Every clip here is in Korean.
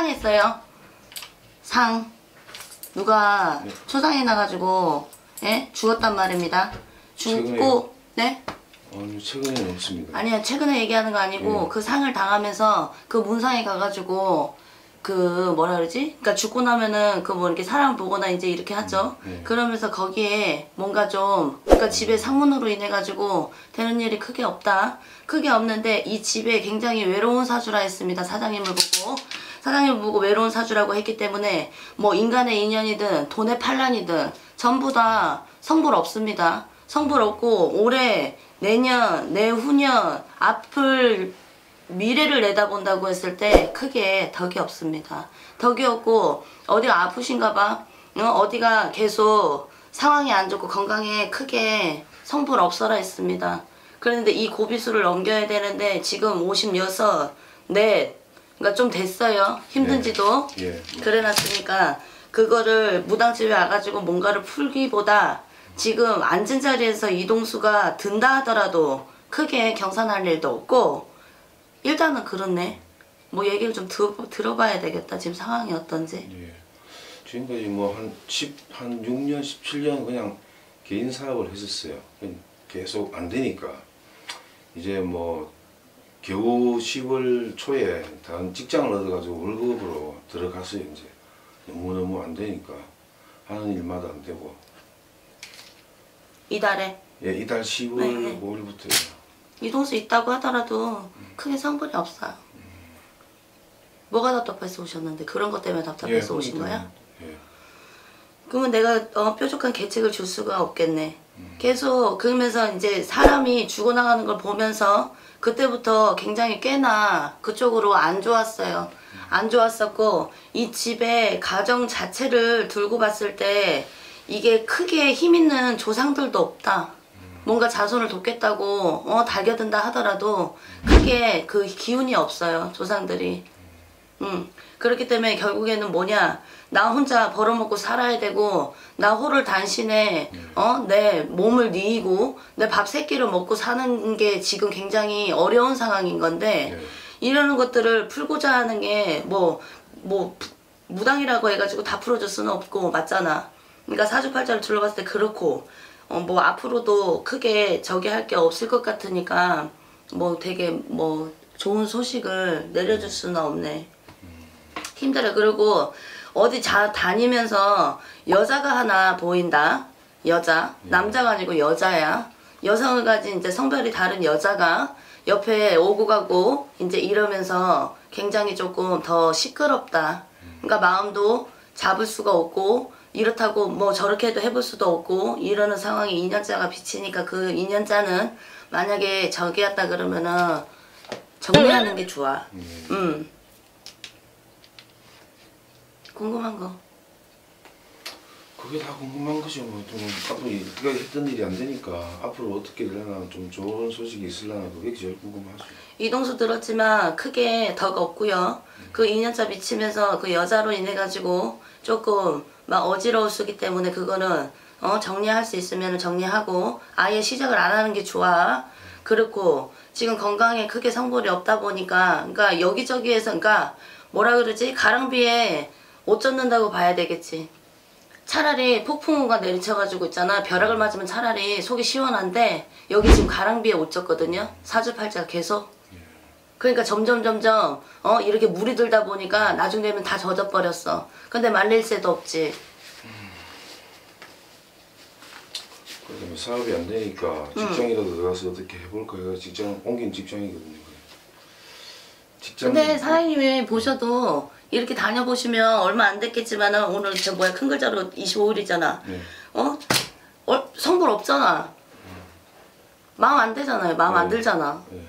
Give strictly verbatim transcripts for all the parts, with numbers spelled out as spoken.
초상했어요. 상. 누가 네. 초상해 나가지고 예? 죽었단 말입니다. 죽고 네? 아니 최근에는 없습니다. 아니요 최근에 얘기하는 거 아니고 네. 그 상을 당하면서 그 문상에 가가지고 그 뭐라 그러지? 그러니까 죽고 나면은 그 뭐 이렇게 사람을 보거나 이제 이렇게 하죠. 네. 그러면서 거기에 뭔가 좀 그러니까 집에 상문으로 인해 가지고 되는 일이 크게 없다. 크게 없는데 이 집에 굉장히 외로운 사주라 했습니다. 사장님을 보고 사장님을 보고 외로운 사주라고 했기 때문에 뭐 인간의 인연이든 돈의 판란이든 전부 다 성불 없습니다. 성불 없고 올해 내년 내후년 앞을 미래를 내다본다고 했을 때 크게 덕이 없습니다. 덕이 없고 어디가 아프신가 봐. 어? 어디가 계속 상황이 안 좋고 건강에 크게 성불 없어라 했습니다. 그런데 이 고비수를 넘겨야 되는데 지금 오십육, 넷 그러니까 좀 됐어요. 힘든지도. 예. 예. 그래놨으니까 그거를 무당집에 와가지고 뭔가를 풀기보다 지금 앉은 자리에서 이동수가 든다 하더라도 크게 경산할 일도 없고 일단은 그렇네. 뭐 얘기를 좀 들, 들어봐야 되겠다. 지금 상황이 어떤지. 예. 지금까지 뭐 한 십, 한 육 년, 십칠 년 그냥 개인 사업을 했었어요. 계속 안 되니까 이제 뭐 겨우 시월 초에 다른 직장을 얻어가지고 월급으로 들어갔어요. 이제 너무너무 안 되니까 하는 일마다 안 되고. 이달에? 예, 이달 시월 네, 네. 오일부터요. 이동수 있다고 하더라도 음. 크게 성분이 없어요. 음. 뭐가 답답해서 오셨는데 그런 것 때문에 답답해서 예, 오신 거야? 예. 그러면 내가 어, 뾰족한 계책을 줄 수가 없겠네. 음. 계속 그러면서 이제 사람이 죽어나가는 걸 보면서 그때부터 굉장히 꽤나 그쪽으로 안 좋았어요. 음. 안 좋았었고 이 집의 가정 자체를 두고 봤을 때 이게 크게 힘 있는 조상들도 없다. 뭔가 자손을 돕겠다고 어 달겨든다 하더라도 크게 그 기운이 없어요. 조상들이. 음. 그렇기 때문에 결국에는 뭐냐, 나 혼자 벌어먹고 살아야 되고 나 호를 단신에 어 내 몸을 뉘이고 내 밥 세 끼를 먹고 사는 게 지금 굉장히 어려운 상황인 건데 네. 이러는 것들을 풀고자 하는 게 뭐 뭐 무당이라고 해가지고 다 풀어줄 수는 없고 맞잖아. 그러니까 사주팔자를 둘러봤을 때 그렇고 어 뭐 앞으로도 크게 저기 할 게 없을 것 같으니까 뭐 되게 뭐 좋은 소식을 내려줄 수는 없네. 힘들어. 그리고 어디 자 다니면서 여자가 하나 보인다. 여자. 남자가 아니고 여자야. 여성을 가진 이제 성별이 다른 여자가 옆에 오고 가고 이제 이러면서 굉장히 조금 더 시끄럽다. 그러니까 마음도 잡을 수가 없고 이렇다고 뭐 저렇게 해도 해볼 수도 없고 이러는 상황에 인연자가 비치니까 그 인연자는 만약에 저기 했다 그러면은 정리하는 게 좋아. 음. 음. 궁금한 거. 그게 다 궁금한 거죠. 뭐 좀 앞으로 네가 했던 일이 안 되니까 앞으로 어떻게 되려나 좀 좋은 소식이 있으려나 그게 제일 궁금하죠. 이동수 들었지만 크게 덕 없고요. 음. 그 인연자 미치면서 그 여자로 인해 가지고 조금 막 어지러울 수기 때문에 그거는 어 정리할 수 있으면 정리하고 아예 시작을 안 하는 게 좋아. 그렇고 지금 건강에 크게 성불이 없다 보니까 그러니까 여기저기에서 그러니까 뭐라 그러지? 가랑비에 옷 젖는다고 봐야 되겠지. 차라리 폭풍우가 내리쳐가지고 있잖아. 벼락을 맞으면 차라리 속이 시원한데 여기 지금 가랑비에 옷 젖거든요. 사주팔자 계속. 그러니까 점점 점점 어 이렇게 물이 들다 보니까 나중 되면 다 젖어버렸어. 근데 말릴 새도 없지. 그래서 뭐 사업이 안 되니까 직장이라도 음. 들어가서 어떻게 해볼까 해서 직장 옮긴 직장이거든요. 직장. 근데 사장님이 보셔도 이렇게 다녀보시면 얼마 안 됐겠지만은 오늘 저 뭐야 큰 글자로 이십오일이잖아. 네. 어? 어? 성불 없잖아. 음. 마음 안 되잖아요. 마음 네. 안 들잖아. 네.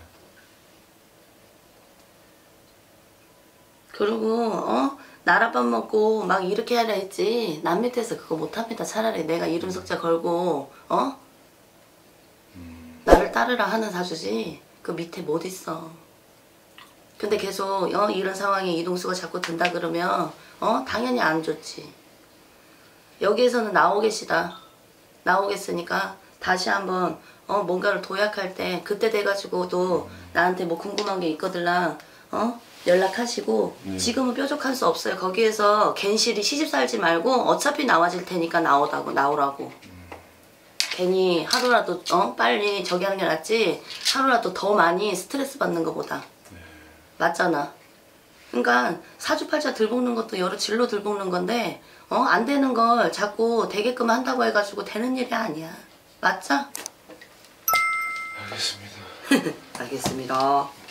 그리고 어? 나랏밥 먹고 막 이렇게 하려 했지 남 밑에서 그거 못합니다. 차라리 내가 이름 석자 걸고 어? 음. 나를 따르라 하는 사주지 그 밑에 못 있어. 근데 계속 어 이런 상황에 이동수가 자꾸 든다 그러면 어 당연히 안 좋지. 여기에서는 나오겠시다. 나오겠으니까 다시 한번 어 뭔가를 도약할 때 그때 돼가지고도 나한테 뭐 궁금한 게 있거들라 어 연락하시고 네. 지금은 뾰족할 수 없어요. 거기에서 괜시리 시집 살지 말고 어차피 나와질 테니까 나오다고 나오라고. 괜히 하루라도 어 빨리 저기 하는 게 낫지 하루라도 더 많이 스트레스 받는 것보다. 네. 맞잖아. 그러니까 사주팔자 들볶는 것도 여러 진로 들볶는 건데 어 안 되는 걸 자꾸 되게끔 한다고 해가지고 되는 일이 아니야. 맞죠? 알겠습니다. 알겠습니다.